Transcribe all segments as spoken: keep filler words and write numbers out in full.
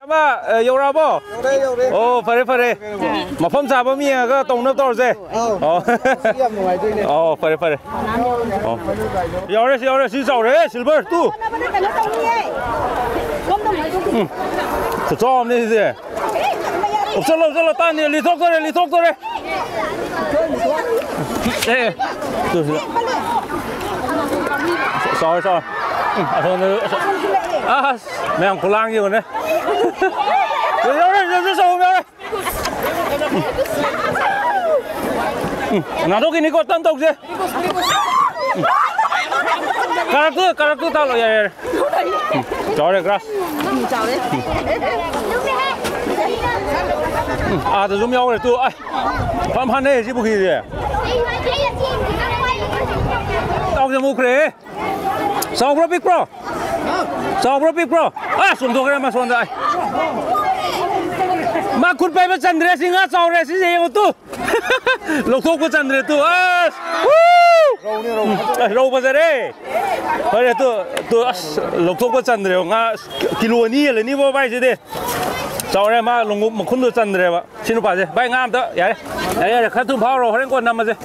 Mà yêu ra bò. Ồ, phải đấy, phải đấy. Mà phong trào bao nhiêu cái tông nước to rồi. Ồ. Ồ, phải đấy, phải đấy. Ồ. Yêu đấy, yêu đấy, xin chào đấy, silver tu. Ừ. Sao cho này gì? Ủa, sao lâu, sao lâu tan đi, lì thuốc thôi, lì thuốc thôi đấy. Đây. Sorry, sorry. À, thôi nữa. À, mẹ ăn lang gì rồi đấy. Rồi rồi rồi rồi rồi rồi. Nào đâu cái này có tân tộc gì? Karakter karakter tao rồi rồi. Chào đấy grass. Chào đấy. À, tôi zoom nhau rồi tôi. Phạm han này gì bukhi gì? Tao cái mục đấy. Sao bro big bro? Sao bro big bro? À, xuống thôi cái mà xuống đây. Màคุณไปมาจันเรสิงห์sao rồi gì vậy tu? Lục thuốc củaจันเรtu. À. Râu này râu. Râu bao giờ đấy? Bây giờ tu tu lục thuốc củaจันเรngã kilo này là ní bao bay gì đấy? Sao rồi mà lục một khuôn đồจันเรmà. Xin lỗi bà gì? Bay ngam đó. Vậy. Vậy là khát thùng pháo rồi, hết con nằm mà gì?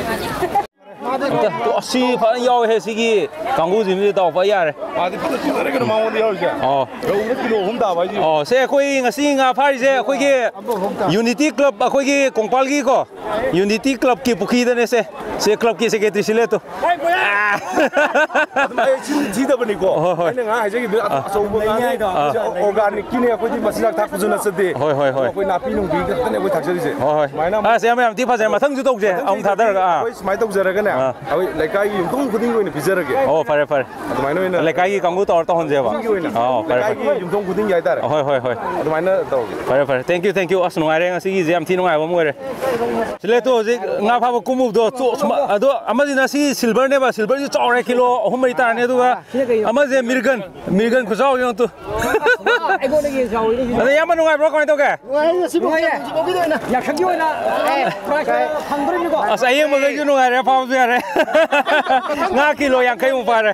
또 씨, 반응 야오 해시기 광고 지금 또 봐야 돼. 아, 근데 진짜 그런 마음이 야오지. 어. 여기 그로 혼다 봐지. 어, 세 코이 nga 파리제 코기 유니티 클럽 코기 공팔기 거. 유니티 클럽 기 부키드네 세. 세 클럽 기 세크레터리 실레토. 아이 뭐야. 진 지다 보니고. 내가 저기 아소보가 오가닉 기네 코지 마시락 다 구준나 쓰디. 호이 호이 호이. 코이 나피농 비 같은 거 닥쳐지지. 호이. 아, 세면 디파제 마탕 주도 제. ông 다더라. 코이 스마이 독저라가 네. 아, 레카이 용동 구딩 거는 비저라게. 어, 파래 파래. 아도마이노 레카이 광고 또 또 혼제 봐. 어, 파래 파래. 용동 구딩 야이다라. 호이 호이 호이. 아도마이노 또. 파래 파래. Thank you, thank you. 아스 농아이랭 시기 제암 티 농아이 뭐 그래. 실레토 지 nga 파고 꾸무도 아도 아마지나 시 실버네 봐. 실버 지 쪼레 킬로 홈메이 따네 두가. 아마제 미르건 미르건 구자오 용 또. 아이고 내게 자오 이리. 근데 야만 농아이 브로 거니 또게. 와, 시부가야. 야, 저기 오나. 에, 방그림이고. 아, 사이에 뭐 그 농아이 파우스 야래. nga kilo yang kai mu pare.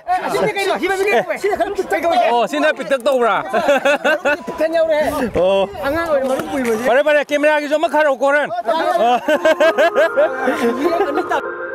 Oh, sini pitak tau bra. Oh. Pare pare kamera ki jo ma kharo koran.